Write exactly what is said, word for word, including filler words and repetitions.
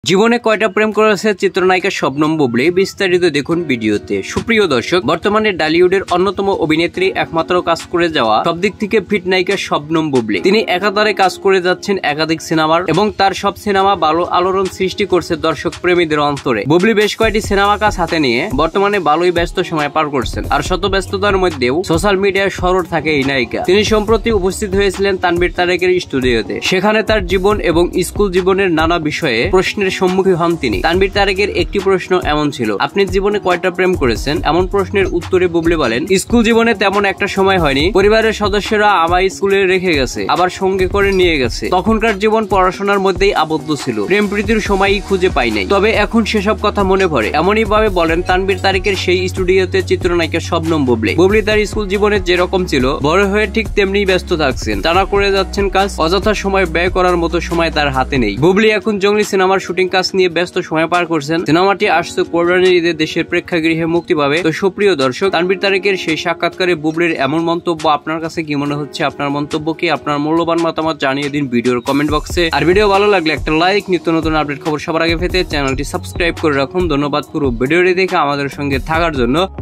জীবনে কয়টা প্রেম করেছে চিত্রনায়িকা শবনম বুবলী, বিস্তারিত দেখুন ভিডিওতে। সুপ্রিয় দর্শক, বর্তমানে টলিউডের অন্যতম অভিনেত্রী, একমাত্র কাজ করে যাওয়া সব দিক থেকে ফিট নায়িকা শবনম বুবলী। তিনি একাধারে কাজ করে যাচ্ছেন একাধিক সিনেমার এবং তার সব সিনেমা ভালো আলোড়ন সৃষ্টি করছে দর্শক প্রেমীদের অন্তরে। বুবলী বেশ কয়েকটি সিনেমা কাজ হাতে নিয়ে বর্তমানে ভালোই ব্যস্ত সময় পার করছেন। আর শত ব্যস্ততার মধ্যেও সোশ্যাল মিডিয়ায় সরব থাকে এই নায়িকা। তিনি সম্প্রতি উপস্থিত হয়েছিলেন তানভীর তারেকের স্টুডিওতে। সেখানে তার জীবন এবং স্কুল জীবনের নানা বিষয়ে প্রশ্নের সম্মুখীন হন তিনি। তানভীর তারেকের একটি প্রশ্ন এমন ছিল, আপনি জীবনে কয়টা প্রেম করেছেন? এমন প্রশ্নের উত্তরে বুবলী বলেন, স্কুল জীবনে তেমন একটা সময় হয়নি। পরিবারের সদস্যরা আমায় স্কুলে রেখে গেছে, আবার সঙ্গে করে নিয়ে গেছে। তখনকার জীবন পড়াশোনার মধ্যেই আবদ্ধ ছিল, প্রেম প্রীতির সময়ই খুঁজে পাই নাই। তবে এখন সেসব কথা মনে পড়ে। এমনই ভাবে বলেন তানভীর তারেকের সেই স্টুডিওতে চিত্রনায়িকা শবনম বুবলী। বুবলী তার স্কুল জীবনে যেরকম ছিল, বড় হয়ে ঠিক তেমনি ব্যস্ত থাকছেন, টানা করে যাচ্ছেন কাজ। অযথা সময় ব্যয় করার মতো সময় তার হাতে নেই। বুবলী এখন জঙ্গলি সিনেমার শুটিং কাজ নিয়ে ব্যস্ত সময় পার করছেন। সিনেমাটি আসছে কোরবানির ঈদে দেশের প্রেক্ষাগৃহে মুক্তি পাবে। তো সুপ্রিয় দর্শক, তানভীর তারেকের সেই সাক্ষাৎকারে বুবলীর এমন মন্তব্য আপনার কাছে কি মনে হচ্ছে? আপনার মন্তব্য কি? আপনার মূল্যবান মতামত জানিয়ে দিন ভিডিওর কমেন্ট বক্সে। আর ভিডিও ভালো লাগলে একটা লাইক, নিত্য নতুন আপডেট খবর সবার আগে পেতে চ্যানেলটি সাবস্ক্রাইব করে রাখুন। ধন্যবাদ পুরো ভিডিওটি দেখে আমাদের সঙ্গে থাকার জন্য।